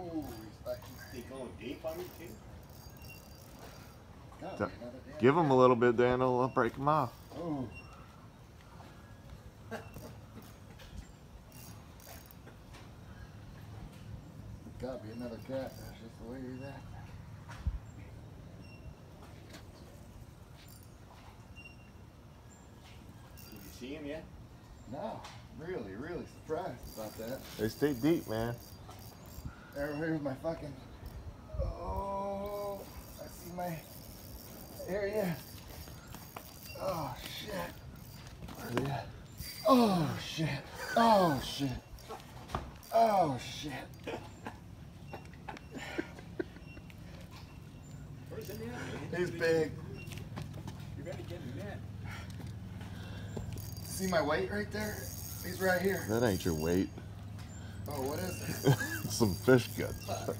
He's going deep on me too. God, give him a little bit, Dan. It'll break him off. Oh. Gotta be another cat. That's just the way he's at. Did you see him yet? No. Really surprised about that. They stay deep, man. Here's my fucking. Oh, I see my area. Oh shit. Where are they at? Oh shit. Oh shit. Oh shit. Where's the net? He's big. You better get a net. See my weight right there? He's right here. That ain't your weight. Oh, what is it? Some fish guts.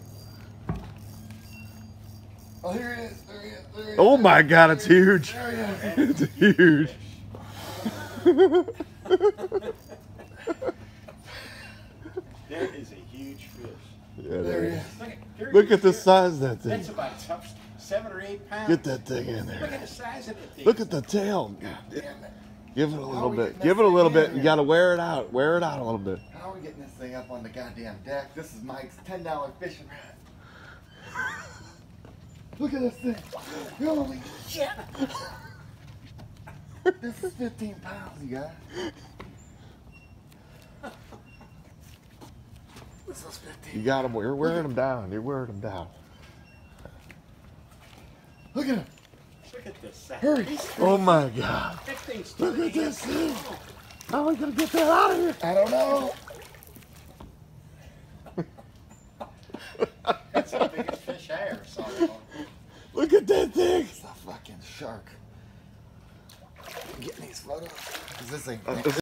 Oh, here he is. There he is. There he is. Oh my God, it's huge. There he is. It's huge. That is a huge fish. Yeah, There he is. Look at the size of that thing. That's about 7 or 8 pounds. Get that thing in Look there. at the size of that thing. Look at the tail. God damn it. Give it a How little we bit. getting Give this it a little thing in bit. You here? gotta wear it out. Wear it out a little bit. How are we getting this thing up on the goddamn deck? This is Mike's $10 fishing rod. Look at this thing. Holy shit. This is 15 pounds, you guys. This is 15. You got them. You're wearing them down. You're wearing them down. Look at him. Look at this. Hurry. Oh my God. That thing's Look at this thing. How are we gonna get that out of here? I don't know. That's the biggest fish I ever saw. Look at that thing. It's a fucking shark. I'm getting these photos. 'Cause this ain't.